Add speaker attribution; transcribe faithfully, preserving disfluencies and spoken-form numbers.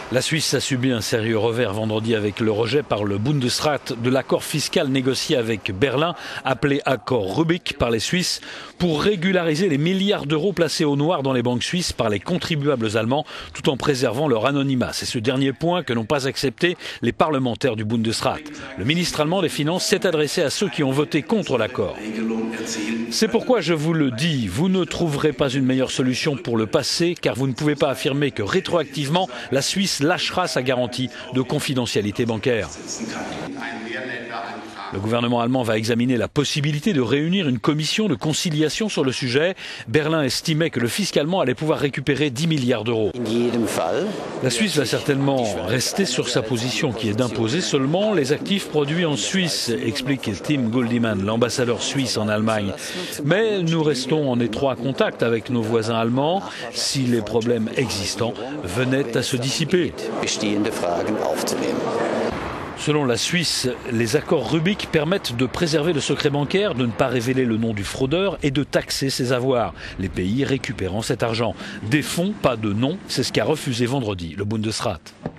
Speaker 1: La Suisse a subi un sérieux revers vendredi avec le rejet par le Bundesrat de l'accord fiscal négocié avec Berlin, appelé accord Rubik par les Suisses, pour régulariser les milliards d'euros placés au noir dans les banques suisses par les contribuables allemands, tout en préservant leur anonymat. C'est ce dernier point que n'ont pas accepté les parlementaires du Bundesrat. Le ministre allemand des Finances s'est adressé à ceux qui ont voté contre l'accord. C'est pourquoi je vous le dis, vous ne trouverez pas une meilleure solution pour le passé, car vous ne pouvez pas affirmer que rétroactivement, la Suisse lâchera sa garantie de confidentialité bancaire. Le gouvernement allemand va examiner la possibilité de réunir une commission de conciliation sur le sujet. Berlin estimait que le fisc allemand allait pouvoir récupérer dix milliards d'euros. La Suisse va certainement rester sur sa position qui est d'imposer seulement les actifs produits en Suisse, explique Tim Guldimann, l'ambassadeur suisse en Allemagne. Mais nous restons en étroit contact avec nos voisins allemands si les problèmes existants venaient à se dissiper. Selon la Suisse, les accords Rubik permettent de préserver le secret bancaire, de ne pas révéler le nom du fraudeur et de taxer ses avoirs, les pays récupérant cet argent. Des fonds, pas de nom, c'est ce qu'a refusé vendredi le Bundesrat.